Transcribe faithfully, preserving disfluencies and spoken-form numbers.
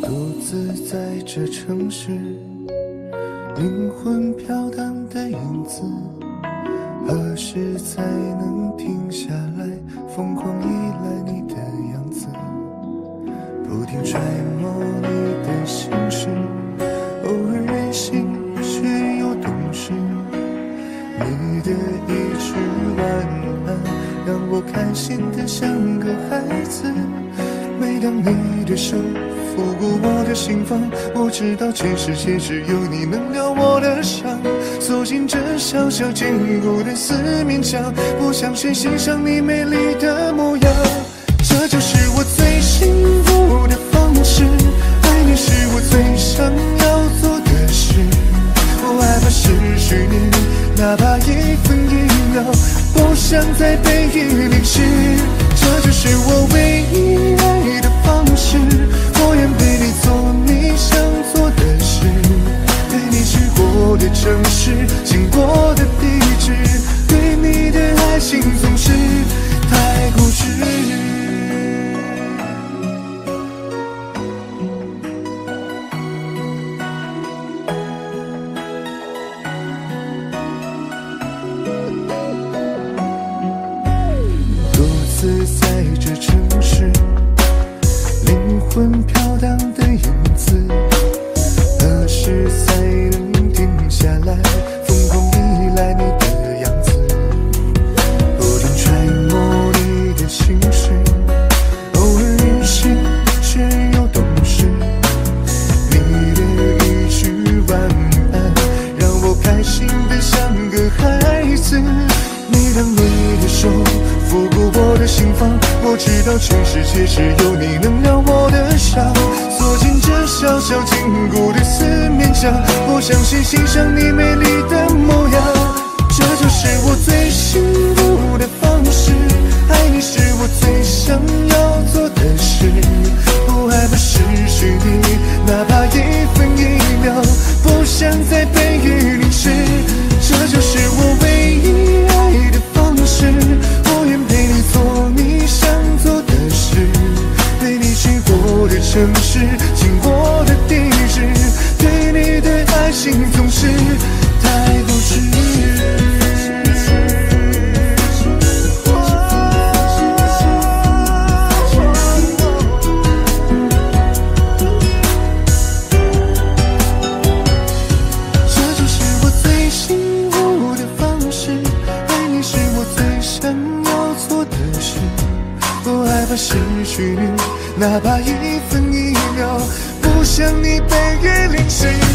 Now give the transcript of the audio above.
独自在这城市，灵魂飘荡的影子，何时才能停下来，疯狂依赖你的样子，不停揣摩你的心事，偶尔任性却又懂事，你的一句晚安让我开心得像个孩子，每当你的手抚过我的心房，我知道全世界只有你能疗我的伤，走进这小小坚固的四面墙，不想去欣赏你美丽的模样，这就是我最幸福的方式，爱你是我最想要做的事，我害怕失去你，哪怕一分一秒，不想再被遗淋湿，这就是我唯一爱的方式，我愿陪你做你想做的事，陪你去过的城市，经过的地址，对你的爱情总是太固执。在这城市，灵魂飘荡的影子，何时才能停下来，疯狂依赖你的样子，不停揣摩你的心事，偶尔任性却又懂事，你的一句晚安让我开心得像个孩子，每当你的手抚过我的心房，我知道全世界只有你能疗我的伤，锁进这小小坚固的四面墙，我相信欣赏你美丽的模样，这就是我最幸福的方式，爱你是我最想要做的事，不害怕失去你，哪怕一分一秒，不想再被雨淋湿，这就是我唯一爱的方式，我愿陪你做你想做的事，陪你去过的城市，经过的地址，对你的爱情总是太固执。失去你，哪怕一分一秒，不想你被雨淋湿。